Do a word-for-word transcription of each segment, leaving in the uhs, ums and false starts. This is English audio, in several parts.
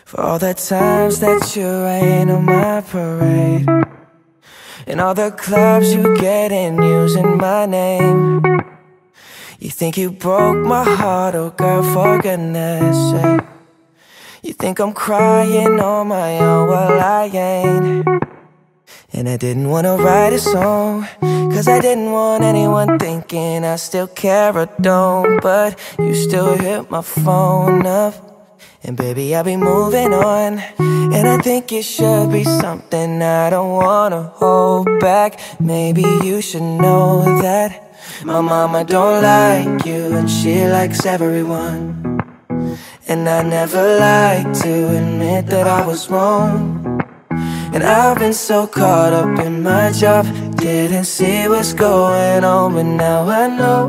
For all the times that you rain on my parade, and all the clubs you get in using my name. You think you broke my heart, oh girl, for goodness sake. You think I'm crying on my own, well I ain't. And I didn't wanna write a song, cause I didn't want anyone thinking I still care or don't. But you still hit my phone up, and baby, I'll be moving on. And I think it should be something I don't wanna hold back. Maybe you should know that my mama don't like you, and she likes everyone. And I never like to admit that I was wrong. And I've been so caught up in my job, didn't see what's going on. But now I know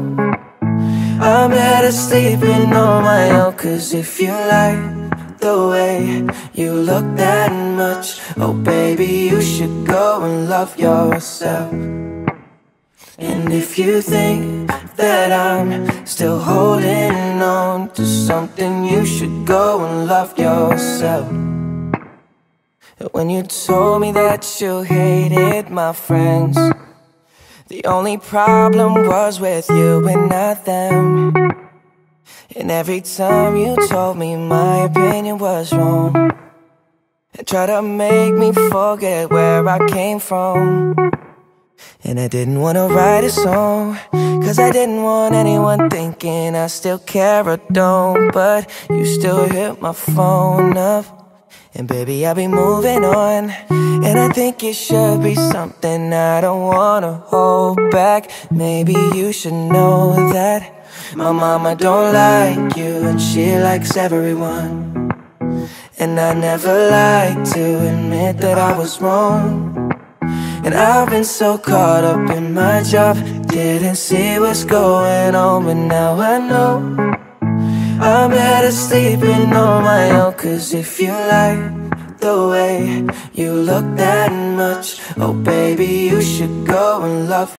I'm better sleeping on my own. Cause if you like the way you look that much, oh baby, you should go and love yourself. And if you think that I'm still holding on to something, you should go and love yourself. When you told me that you hated my friends, the only problem was with you and not them. And every time you told me my opinion was wrong, and tried to make me forget where I came from. And I didn't wanna write a song, cause I didn't want anyone thinking I still care or don't. But you still hit my phone up, and baby, I'll be moving on. And I think it should be something I don't wanna hold back. Maybe you should know that my mama don't like you, and she likes everyone. And I never like to admit that I was wrong. And I've been so caught up in my job, didn't see what's going on. But now I know I'm better sleeping on my own. Cause if you like the way you look that much, oh baby, you should go and love